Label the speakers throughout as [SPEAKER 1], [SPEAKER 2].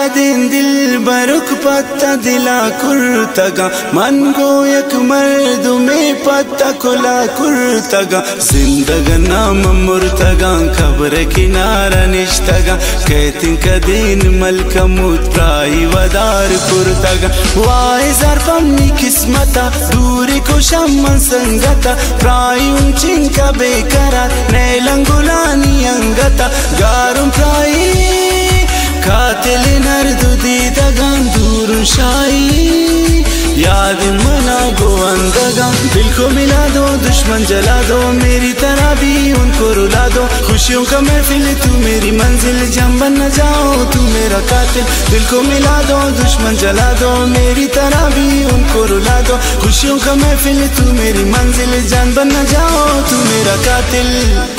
[SPEAKER 1] दिन दिल बरुक पत्ता दिला कुर्तगा मन गो एक मर्द में पत्ता खुला कुर्तगा जिंदगा नाम मुर्तगा खबर किनारा निश्तगा कहती का दिन मलका मुत्राई वदार कुर्तगा वाई जरपम्नी किस्मता दूरी को शम्मन संगता प्राय उंचिंका बेकरार नेलंगुलानी अंगता गारुम प्राय कातिल नर्दु दीदगान दूर शाही याद मना गो अंदगा दिल को मिला दो दुश्मन जला दो मेरी तरह भी उनको रुला दो खुशियों का महफिल तू मेरी मंजिल जम बन न जाओ तू मेरा कातिल दिल को मिला दो दुश्मन जला दो मेरी तरह भी उनको रुला दो खुशियों का महफिल तू मेरी मंजिल जान बन न जाओ तू मेरा कातिल।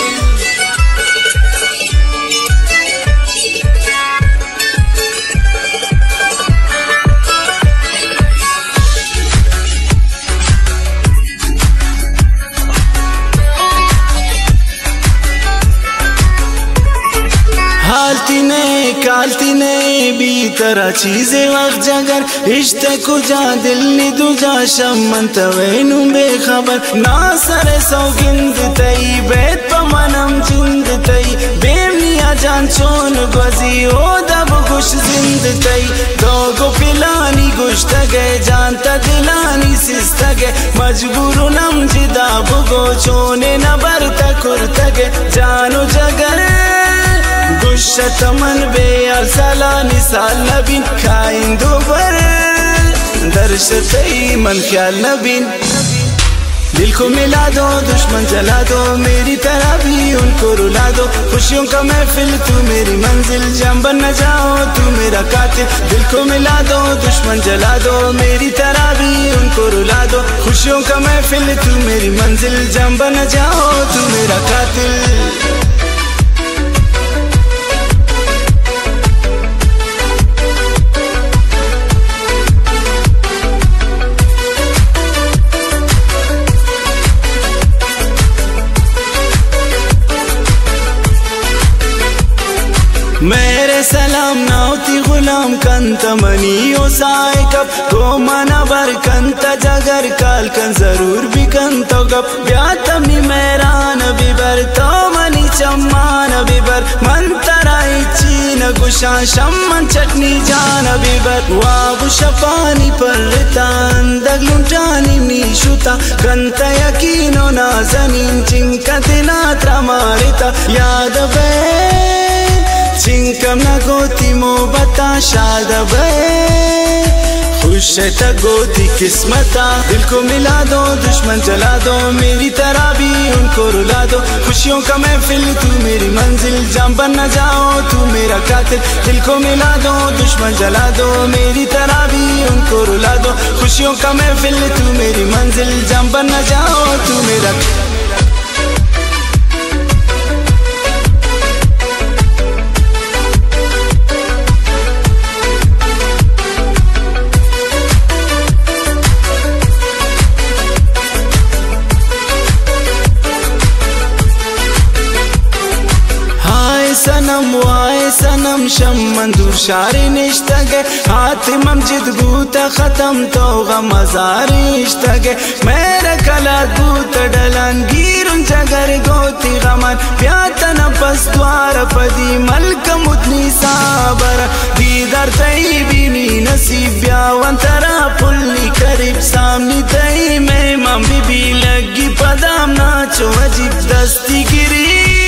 [SPEAKER 1] कालती ने भी तरह चीजें वक्त जगर इश्ते को जा दिल ने दूजा शमन तवेनु बेखबर ना सरे सौगिंद तई बेत पमनम जिंद तई बेमनिया जान चोन गजी ओ दब खुश जिंद तई दोगो पिलानी गुश्त गए जानता दिलानी सिस्त गए मजबूर नम जिदा बुगो चोने न बरता कुर्त गए जानो जगर गुश्त मन बे अरसला निसाल नबीन खाइंदो बर दर्शतई मन ख्याल नबीन दिल को मिला दो दुश्मन जला दो मेरी तरह भी उनको रुला दो खुशियों का महफिल तू मेरी मंजिल जम बन न जाओ तू मेरा कातिल दिल को मिला दो दुश्मन जला दो मेरी तरह भी उनको रुला दो खुशियों का महफिल तू मेरी मंजिल जम बन न जाओ तू मेरा कातिल। मेरे सलाम नाउती गुलाम कंत मनी ओ साए कब को मना बर कंत जगर काल कन जरूर भी कंत गप ब्यातमी मेरान बिबर तो मनी चम्मान बिबर मंतराई चीन गुशा शम्मन चटनी जान बिबर वाबु शपानी पर तान दगलुंटानी नीशुता कंत यकीनो नाजनीन चिंका दिला त्रमारिता याद बे चिंकम न गोती मो बता शाद खुश है गोती किस्मता दिल को मिला दो दुश्मन जला दो मेरी तरह भी उनको रुला दो खुशियों का महफिल तू मेरी मंजिल जम बन न जाओ तू मेरा कातिल दिल को मिला दो दुश्मन जला दो मेरी तरह भी उनको रुला दो खुशियों का महफिल तू मेरी मंजिल जम बन न जाओ तू मेरा। सनम वाए सनम शम्मन दूर शारी निश्तगे हाथ ममजिद गूता खत्म तो गमजारी इश्तगे मेरे कला गूत डलन गिरुन जगर गोती गमन प्यातन पस द्वार पदी मलक मुदनी साबर दीदार तई बीनी नसीब ब्यावंतरा पुल्ली करीब सामनी तई में मम्मी भी लगी पदाम नाचो अजीब दस्ती गिरी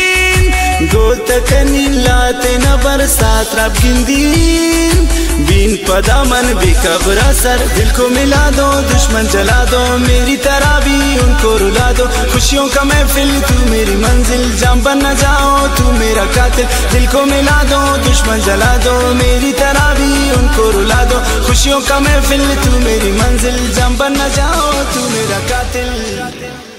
[SPEAKER 1] गोतकनी लाते न बरसात रब गिंदीन बीन पदा मन भी कब्रा सर दिल को मिला दो दुश्मन जला दो मेरी तरह भी उनको रुला दो खुशियों का महफिल तू मेरी मंजिल जम बन न जाओ तू मेरा कातिल दिल को मिला दो दुश्मन जला दो मेरी तरह भी उनको रुला दो खुशियों का महफिल तू मेरी मंजिल जम बन न जाओ तू मेरा कातिल।